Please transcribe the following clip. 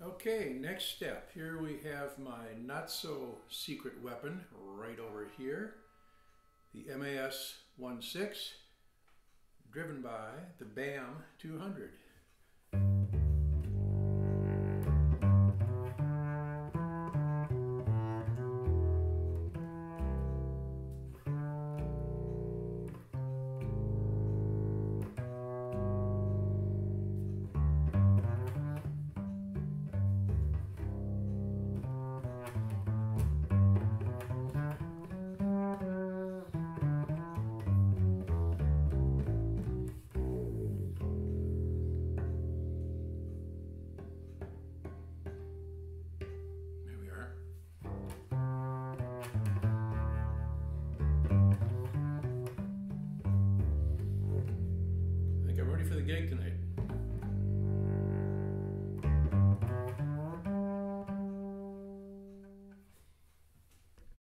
Okay, next step. Here we have my not so secret weapon right over here. The MAS-16 driven by the BAM200. For the gig tonight.